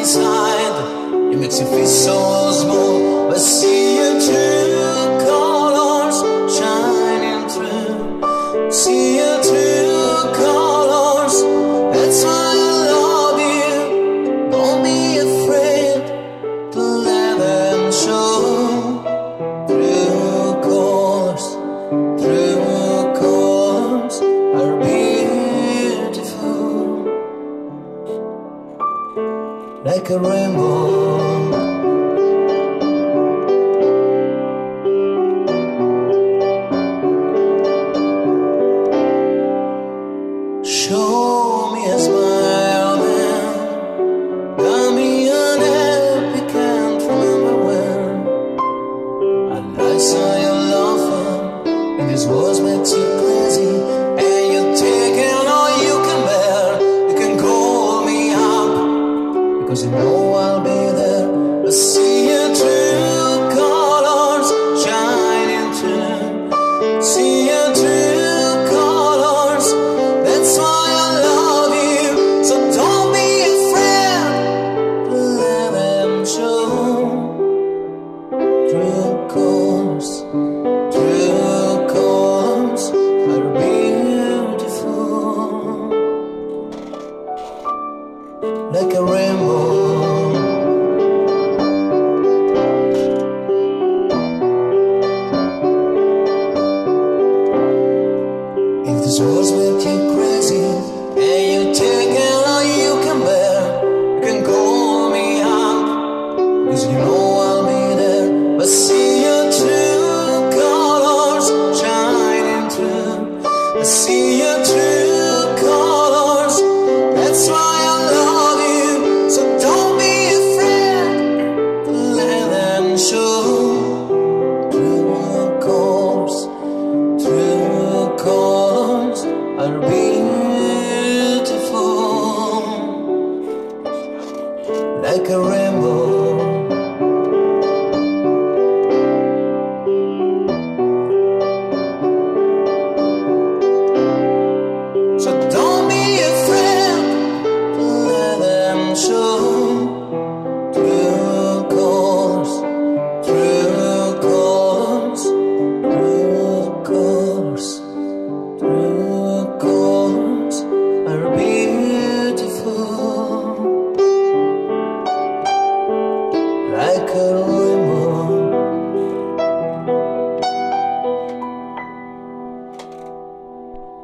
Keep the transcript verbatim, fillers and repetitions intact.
inside. It makes you feel so small, but see your true colors shining through. See your true colors, that's why I love you. Don't be afraid to let them show. True colors, true colors are beautiful, like a rainbow. Show me a smile then, tell me an happy can't remember when. And I saw you laughing, and this was meant to crazy. And you're taking all you can bear. You can call me up, because you know I'll be there. I see your true colors shining through. See your true colors, that's why I love you. So don't be afraid to let them show. True colors, true colors are beautiful, like a rainbow. If this world's make you crazy, and you take all you can bear, you can call me up, because you know I'll be there. But see your true colors shining through. I see your true colors, that's why I love you. So don't be afraid to let them show. True colors, true colors are beautiful, like a rainbow.